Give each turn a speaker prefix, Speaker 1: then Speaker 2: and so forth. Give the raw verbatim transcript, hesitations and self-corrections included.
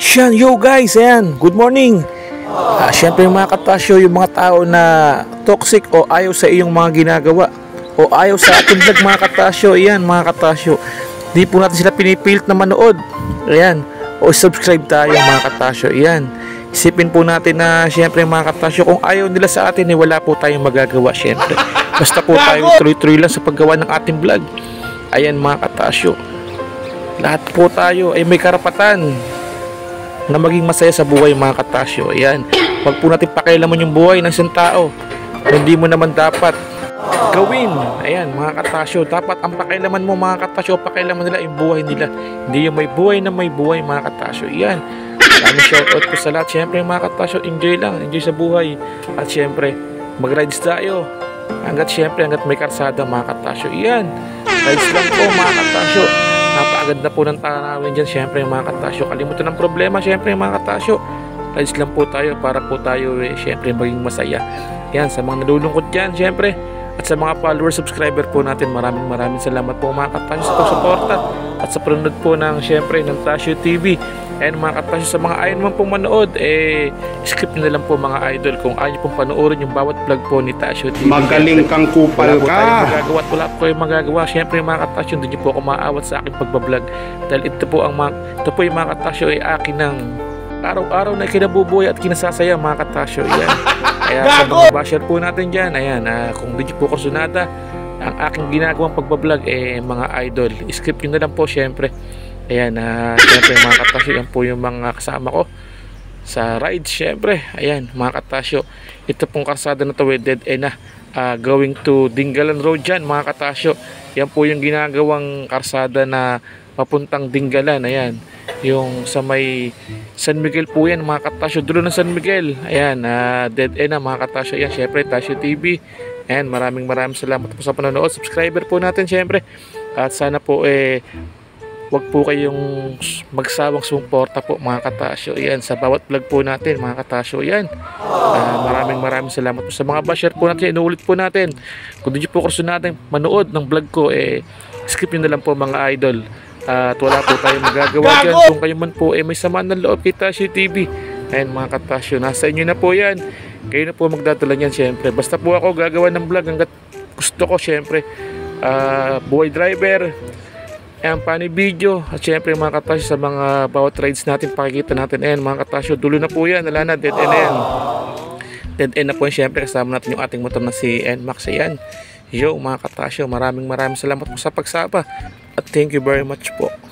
Speaker 1: Yan, yo guys, ayan, good morning. Uh, Siyempre mga katasyo, yung mga tao na toxic o ayaw sa iyong mga ginagawa o ayaw sa ating vlog mga katasyo, ayan mga katasyo, di po natin sila pinipilit na manood. Ayan, o subscribe tayo mga katasyo, ayan. Isipin po natin na siyempre mga katasyo, kung ayaw nila sa atin, eh, wala po tayong magagawa siyempre. Basta po tayo tuloy-tuloy lang sa paggawa ng ating vlog. Ayan mga katasyo, lahat po tayo ay may karapatan na maging masaya sa buhay mga katasyo. Ayan, wag po natin pakialaman yung buhay ng isang tao na hindi mo naman dapat gawin. Ayan mga katasyo, dapat ang pakialaman mo mga katasyo, pakialaman nila yung buhay nila, hindi yung may buhay na may buhay mga katasyo. Ayan, maraming shoutout po sa lahat. Siyempre mga katasyo, enjoy lang, enjoy sa buhay. At siyempre mag-rides tayo hanggat siyempre hanggat may karsada mga katasyo. Ayan, rides lang po mga katasyo. Napakaganda na po ng tanawin dyan siyempre mga katasyo. Kalimutan ng problema siyempre mga katasyo. Rides lang po tayo para po tayo eh, siyempre maging masaya. Yan, sa mga nalulungkot dyan siyempre, at sa mga followers, subscriber po natin, maraming maraming salamat po mga katasyo sa pagsuporta at sa panunod po ng siyempre ng Tasyo T V. And mga katasyo, sa mga ayaw naman pong manood, eh skip na lang po mga idol kung ayaw pong panoorin yung bawat vlog po ni Tasyo T V.
Speaker 2: Magaling kang kupal
Speaker 1: wala po
Speaker 2: ka.
Speaker 1: tayong magagawa at wala po kayong magagawa. Siyempre mga katasyo, hindi nyo po ako maawat sa aking pagbablog. Dahil ito po ang mga, ito po yung mga katasyo ay akin ng araw-araw na kinabubuhay at kinasasaya mga katasyo. Yan. Kaya sa mga basher po natin dyan, ayan, uh, kung hindi po kursunada ang aking ginagawang pagbablog, eh mga idol, skip nyo na lang po siyempre. Ayan, uh, siyempre mga katasyo, yan po yung mga kasama ko sa ride siyempre. Ayan mga katasyo, ito pong karsada na to, dead end na, uh, going to Dingalan Road dyan mga katasyo. Yan po yung ginagawang karsada na papuntang Dingalan. Ayan, yung sa may San Miguel po yan mga katasyo, dulo ng San Miguel. Ayan, uh, dead end na mga katasyo. Yan syempre Tasyo T V. Ayan, maraming maraming salamat po sa panonood. Subscriber po natin syempre, at sana po eh wag po kayong magsawang sumuporta po mga katasyo. Ayan, sa bawat vlog po natin mga katasyo. Ayan, uh, maraming maraming salamat po sa mga basher po natin. Inuulit po natin, kung di po kurso natin manood ng vlog ko, eh skip nyo na lang po mga idol. Uh, at wala po tayong magagawa dyan. Kung kayo man po eh may samaan ng loob kay Tasyo T V, ayan mga katasyo, nasa inyo na po yan. Kayo na po magdadala niyan siyempre. Basta po ako gagawa ng vlog hanggat gusto ko siyempre. Uh, buhay driver, ayan, funny video, at siyempre mga katasyo, sa mga bawat rides natin pakikita natin. Ayan mga katasyo, dulo na po yan, wala na, dead end na yan. Dead end na po yan siyempre. Kasama natin yung ating motor na si N Max. Ayan, yo mga katasyo, maraming maraming salamat po sa pagsama at thank you very much po.